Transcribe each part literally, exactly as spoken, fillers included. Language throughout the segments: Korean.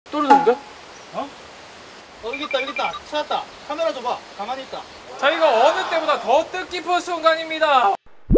떨어졌는데? 어? 어 여기 있다 여기 있다 찾았다. 카메라 줘봐. 가만히 있다. 자, 이거 어느 때보다 더 뜻깊은 순간입니다.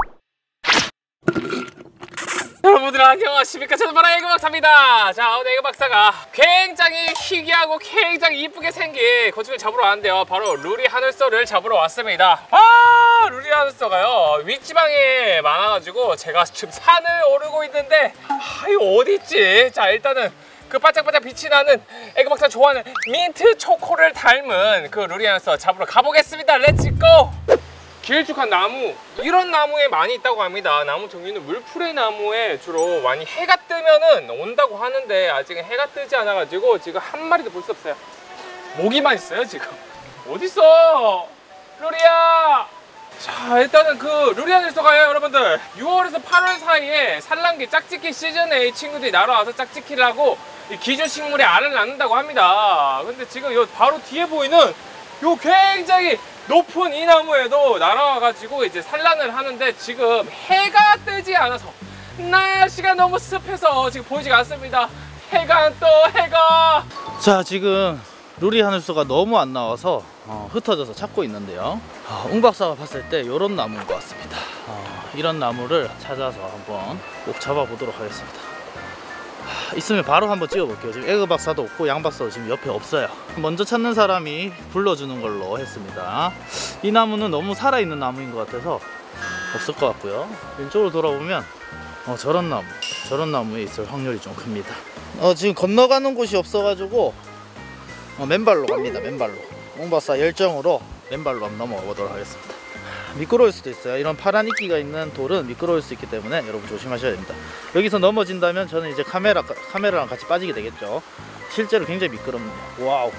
여러분들 안녕하십니까. 저는 바로 에그 박사입니다. 자, 오늘 에그 박사가 굉장히 희귀하고 굉장히 이쁘게 생긴 곤충을 잡으러 왔는데요. 바로 루리 하늘소를 잡으러 왔습니다. 아, 루리 하늘소가요 윗지방에 많아가지고 제가 지금 산을 오르고 있는데 아, 이거 어디 있지? 자, 일단은 그 반짝반짝 빛이 나는 에그 박사 좋아하는 민트 초코를 닮은 그 루리 하늘소 잡으러 가보겠습니다. 렛츠고! 길쭉한 나무, 이런 나무에 많이 있다고 합니다. 나무 종류는 물풀의 나무에 주로 많이 해가 뜨면은 온다고 하는데 아직은 해가 뜨지 않아가지고 지금 한 마리도 볼 수 없어요. 모기만 있어요 지금. 어딨어 루리야. 자, 일단은 그 루리 하늘소가요 여러분들 유월에서 팔월 사이에 산란기 짝짓기 시즌에 이 친구들이 날아와서 짝짓기를 하고 이 기준식물에 알을 낳는다고 합니다. 근데 지금 요 바로 뒤에 보이는 요 굉장히 높은 이 나무에도 날아와가지고 이제 산란을 하는데 지금 해가 뜨지 않아서 날씨가 너무 습해서 지금 보이지가 않습니다. 해가 또 해가. 자, 지금 루리 하늘소가 너무 안 나와서 어, 흩어져서 찾고 있는데요. 어, 웅 박사가 봤을 때 이런 나무인 것 같습니다. 어, 이런 나무를 찾아서 한번 꼭 잡아보도록 하겠습니다. 있으면 바로 한번 찍어볼게요. 지금 에그 박사도 없고 양 박사도 지금 옆에 없어요. 먼저 찾는 사람이 불러주는 걸로 했습니다. 이 나무는 너무 살아있는 나무인 것 같아서 없을 것 같고요. 왼쪽으로 돌아보면 어, 저런 나무 저런 나무에 있을 확률이 좀 큽니다. 어, 지금 건너가는 곳이 없어가지고 어, 맨발로 갑니다. 맨발로 웅 박사 열정으로 맨발로 한번 넘어가 보도록 하겠습니다. 미끄러울 수도 있어요. 이런 파란 이끼가 있는 돌은 미끄러울 수 있기 때문에 여러분 조심하셔야 됩니다. 여기서 넘어진다면 저는 이제 카메라, 카메라랑 같이 빠지게 되겠죠. 실제로 굉장히 미끄럽네요. 와우.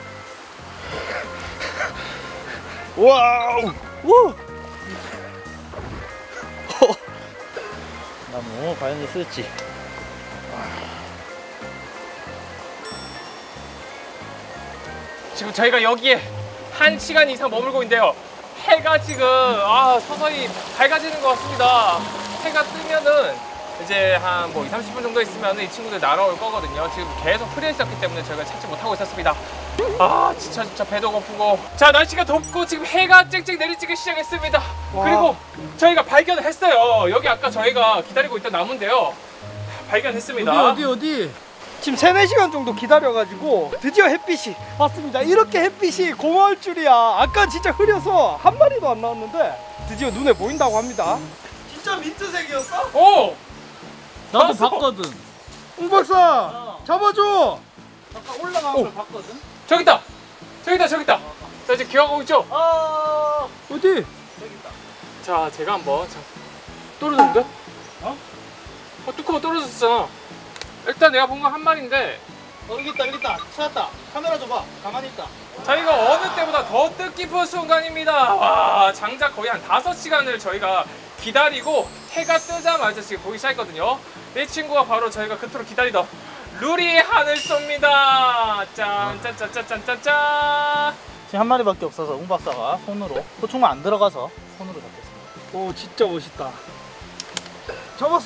와우. 우. 나무 과연 있을지. 지금 저희가 여기에 한 시간 이상 머물고 있는데요. 해가 지금 아, 서서히 밝아지는 것 같습니다. 해가 뜨면은 이제 한 뭐 이삼십 분 정도 있으면 이 친구들 날아올 거거든요. 지금 계속 흐려 있었기 때문에 저희가 찾지 못하고 있었습니다. 아, 진짜 진짜 배도 고프고. 자, 날씨가 덥고 지금 해가 쨍쨍 내리쬐기 시작했습니다. 와. 그리고 저희가 발견을 했어요. 여기 아까 저희가 기다리고 있던 나무인데요. 발견했습니다. 어디 어디 어디? 지금 세네 시간 정도 기다려가지고 드디어 햇빛이 왔습니다. 이렇게 햇빛이 고마울 줄이야. 아까 진짜 흐려서 한 마리도 안 나왔는데 드디어 눈에 보인다고 합니다. 진짜 민트색이었어? 오! 나도 봤어. 봤거든. 웅 박사 어. 잡아줘. 아까 올라가는 걸 봤거든. 저기 있다! 저기 있다! 저기 있다! 자, 지금 기어가고 있죠? 아 어디? 저기 있다. 자, 제가 한번 자, 떨어졌는데? 어? 어, 뚜껑 떨어졌잖아. 일단 내가 본 건 한 마리인데 어 여기 있다 여기 있다 찾았다. 카메라 줘봐. 가만히 있다. 자, 이거 어느 때보다 더 뜻깊은 순간입니다. 와, 장작 거의 한 다섯 시간을 저희가 기다리고 해가 뜨자마자 지금 보기 시작했거든요. 이 친구가 바로 저희가 그토록 기다리던 루리 하늘소입니다. 짠, 짠, 짠, 짠, 짠, 짠, 짠. 지금 한 마리밖에 없어서 웅 박사가 손으로 소총만 안 들어가서 손으로 잡겠습니다. 오 진짜 멋있다. 잡았어?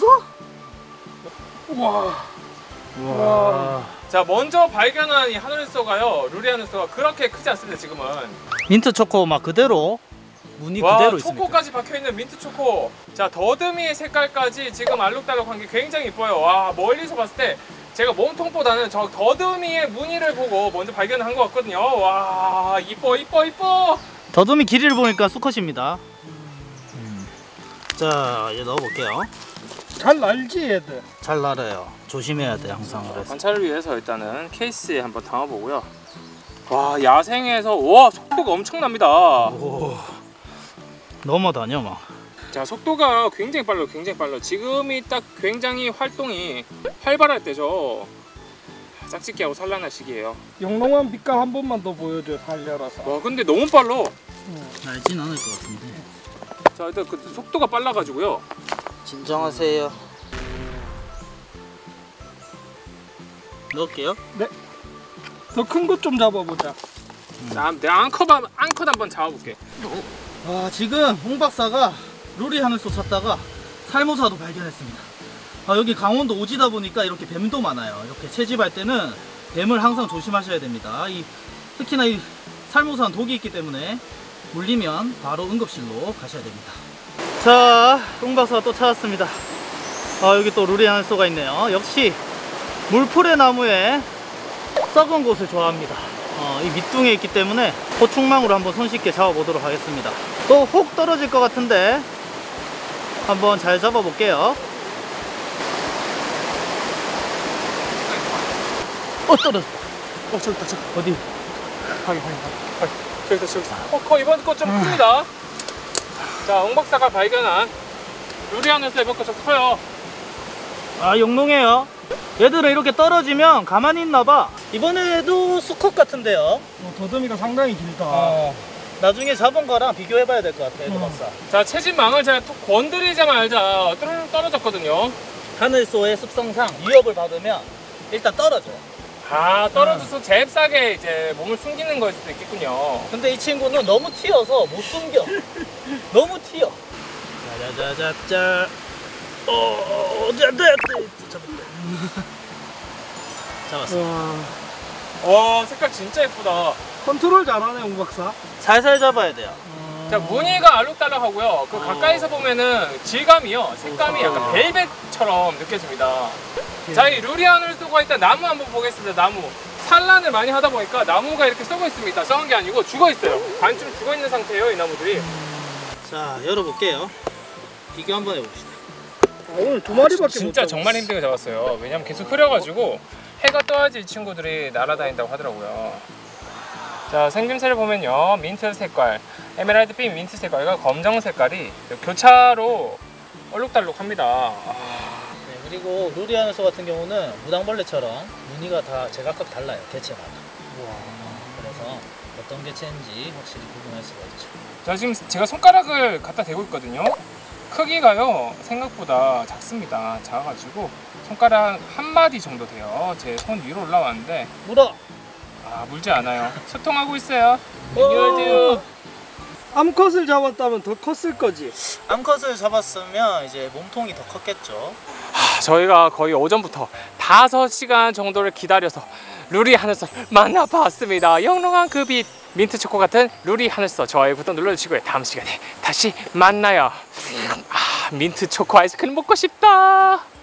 우와. 우와. 자, 먼저 발견한 이 하늘소가요, 루리 하늘소가 그렇게 크지 않습니다. 지금은 민트 초코 막 그대로 무늬 와, 그대로 있습니다. 초코까지 박혀있는 민트 초코. 자, 더듬이의 색깔까지 지금 알록달록한 게 굉장히 이뻐요. 와, 멀리서 봤을 때 제가 몸통보다는 저 더듬이의 무늬를 보고 먼저 발견한 것 같거든요. 와, 이뻐 이뻐 이뻐. 더듬이 길이를 보니까 수컷입니다. 음. 자, 이제 넣어볼게요. 잘 날지 얘들. 잘 날아요. 조심해야 돼 항상. 그래서. 관찰을 위해서 일단은 케이스에 한번 담아보고요. 와, 야생에서 와, 속도가 엄청납니다. 오. 넘어다녀 막. 자, 속도가 굉장히 빨라요. 굉장히 빨라요. 지금이 딱 굉장히 활동이 활발할 때죠. 짝짓기하고 산란할 시기예요. 영롱한 빛깔 한 번만 더 보여줘. 살려라서. 와, 근데 너무 빨라. 날진 않을 것 같은데. 자, 일단 그 속도가 빨라가지고요. 진정하세요. 넣을게요. 네. 더 큰 것 좀 잡아보자. 자, 내가 앙컷, 한- 앙컷 한번 잡아볼게. 아, 지금 홍 박사가 루리 하늘소 찾다가 살모사도 발견했습니다. 아, 여기 강원도 오지다 보니까 이렇게 뱀도 많아요. 이렇게 채집할 때는 뱀을 항상 조심하셔야 됩니다. 이 특히나 이 살모산 독이 있기 때문에 물리면 바로 응급실로 가셔야 됩니다. 자, 웅박사가 또 찾았습니다. 아, 여기 또 루리 하늘소가 있네요. 역시 물풀의 나무에 썩은 곳을 좋아합니다. 어, 이 밑둥에 있기 때문에 고충망으로 한번 손쉽게 잡아보도록 하겠습니다. 또 혹 떨어질 것 같은데 한번 잘 잡아볼게요. 어, 떨어졌어. 어 저기 있다 저기. 어디? 확인 확인 확인. 저기 있다 저기 있다. 어, 거 이번 거 좀 큽니다. 자, 웅 박사가 발견한 루리 하늘소 이번 거 좀 커요. 아, 영롱해요. 얘들은 이렇게 떨어지면 가만히 있나봐. 이번에도 수컷 같은데요. 어, 더듬이가 상당히 길다. 어. 나중에 잡은 거랑 비교해봐야 될 것 같아, 에그 음. 박사. 자, 채집망을 제가 툭 건드리자마자 뚜루룩 떨어졌거든요. 하늘소의 습성상 위협을 받으면 일단 떨어져요. 아, 떨어져서 잽싸게 이제 몸을 숨기는 거일 수도 있겠군요. 근데 이 친구는 너무 튀어서 못 숨겨. 너무 튀어. 짜자자자자. 어, 자자. 잡았어. 와, 와, 색깔 진짜 예쁘다. 컨트롤 잘하네 웅 박사. 살살 잡아야 돼요. 자, 무늬가 알록달록하고요. 그 어. 가까이서 보면은 질감이요. 색감이 약간 벨벳처럼 느껴집니다. 자, 이 루리 하늘소가 있다 나무 한번 보겠습니다. 나무. 산란을 많이 하다 보니까 나무가 이렇게 썩어 있습니다. 썩은 게 아니고 죽어 있어요. 반쯤 죽어 있는 상태예요, 이 나무들이. 자, 열어볼게요. 비교 한번 해봅시다. 아, 오늘 두 마리밖에 진짜 못 정말 힘들게 잡았어요. 왜냐면 계속 흐려가지고 해가 떠야지 이 친구들이 날아다닌다고 하더라고요. 자, 생김새를 보면요, 민트 색깔, 에메랄드빛 민트 색깔과 검정 색깔이 교차로 얼룩달룩합니다. 아, 네, 그리고 루리 하늘소 같은 경우는 무당벌레처럼 무늬가 다 제각각 달라요, 개체마다. 어, 그래서 어떤 개체인지 확실히 구분할 수가 있죠. 자, 지금 제가 손가락을 갖다 대고 있거든요. 크기가요 생각보다 작습니다. 작아가지고 손가락 한 마디 정도 돼요. 제 손 위로 올라왔는데 물어! 아, 물지 않아요. 소통하고 있어요. 오! 안녕하세요. 암컷을 잡았다면 더 컸을 거지. 암컷을 잡았으면 이제 몸통이 더 컸겠죠. 저희가 거의 오전부터 다섯 시간 정도를 기다려서 루리 하늘소 만나봤습니다. 영롱한 그 빛 민트 초코 같은 루리 하늘소, 좋아요 구독 눌러주시고요. 다음 시간에 다시 만나요. 아, 민트 초코 아이스크림 먹고 싶다.